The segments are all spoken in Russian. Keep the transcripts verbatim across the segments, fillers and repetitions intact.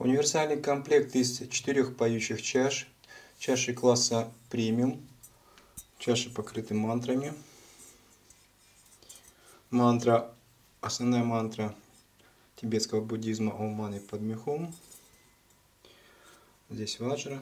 Универсальный комплект из четырех поющих чаш. Чаши класса премиум. Чаши покрыты мантрами. Мантра, основная мантра тибетского буддизма Ом Мани Падме Хум. Здесь ваджра.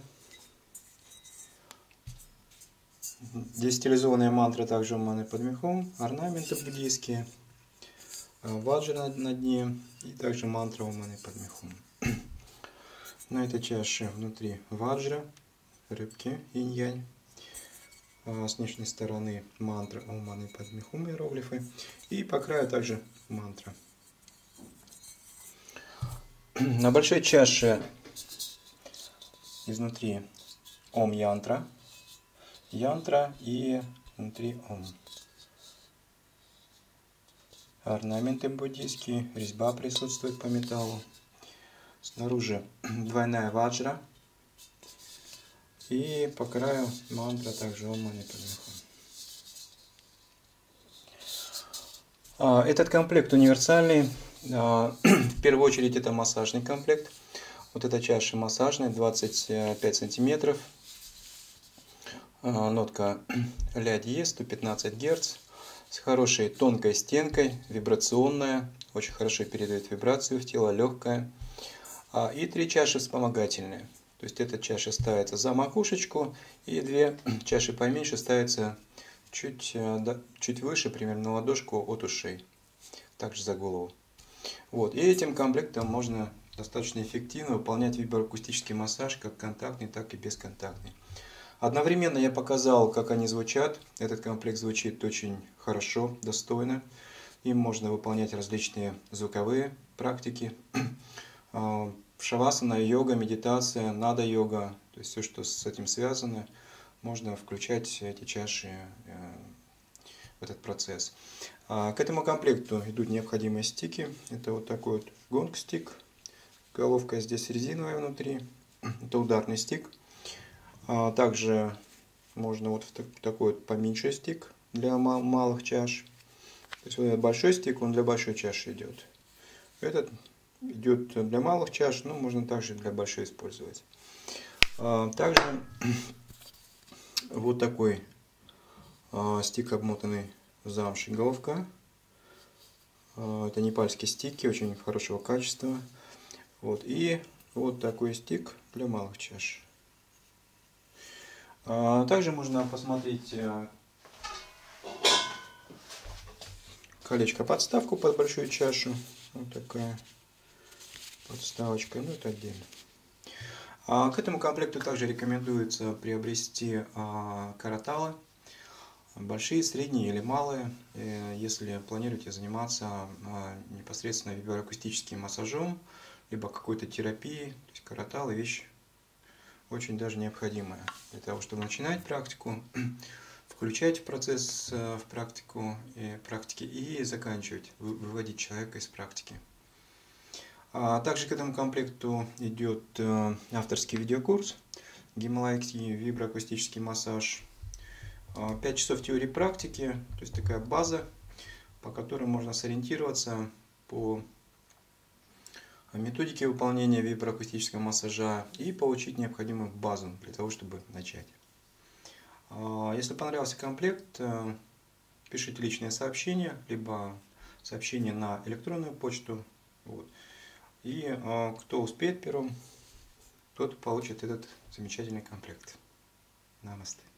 Здесь стилизованная мантра также Ом Мани Падме Хум. Орнаменты буддийские. Ваджра на дне. И также мантра Ом Мани Падме Хум. На этой чаше внутри ваджра, рыбки, инь-янь. С внешней стороны мантра Ом Мани Падме Хум, иероглифы. И по краю также мантра. На большой чаше изнутри Ом янтра, янтра и внутри Ом. Орнаменты буддийские, резьба присутствует по металлу. Снаружи двойная ваджра. И по краю мантра также Ом Мани Падме Хум. Этот комплект универсальный. В первую очередь это массажный комплект. Вот эта чаша массажная, двадцать пять сантиметров. Нотка ля диез, сто пятнадцать герц. С хорошей тонкой стенкой, вибрационная. Очень хорошо передает вибрацию в тело, легкая. И три чаши вспомогательные. То есть эта чаша ставится за макушечку, и две чаши поменьше ставятся чуть, чуть выше, примерно на ладошку от ушей. Также за голову. Вот. И этим комплектом можно достаточно эффективно выполнять виброакустический массаж, как контактный, так и бесконтактный. Одновременно я показал, как они звучат. Этот комплект звучит очень хорошо, достойно. Им можно выполнять различные звуковые практики. Шавасана, йога, медитация, нада-йога, то есть все, что с этим связано, можно включать эти чаши в этот процесс. К этому комплекту идут необходимые стики. Это вот такой вот гонг-стик. Головка здесь резиновая внутри. Это ударный стик. Также можно вот такой вот поменьше стик для малых чаш. То есть вот этот большой стик, он для большой чаши идет. Этот идет для малых чаш, но можно также для большой использовать. Также вот такой стик, обмотанный в замши, головка. Это непальские стики, очень хорошего качества. Вот. И вот такой стик для малых чаш. Также можно посмотреть колечко-подставку под большую чашу. Вот такая подставочка, ну это отдельно. А к этому комплекту также рекомендуется приобрести а, караталы, большие, средние или малые, э, если планируете заниматься а, непосредственно виброакустическим массажом, либо какой-то терапией. То есть караталы вещь очень даже необходимая для того, чтобы начинать практику, включать в процесс в практику и практики и заканчивать, выводить человека из практики. Также к этому комплекту идет авторский видеокурс «Гималайский виброакустический массаж». пять часов теории практики, то есть такая база, по которой можно сориентироваться по методике выполнения виброакустического массажа и получить необходимую базу для того, чтобы начать. Если понравился комплект, пишите личное сообщение, либо сообщение на электронную почту. Вот. И э, кто успеет первым, тот получит этот замечательный комплект. Намасте.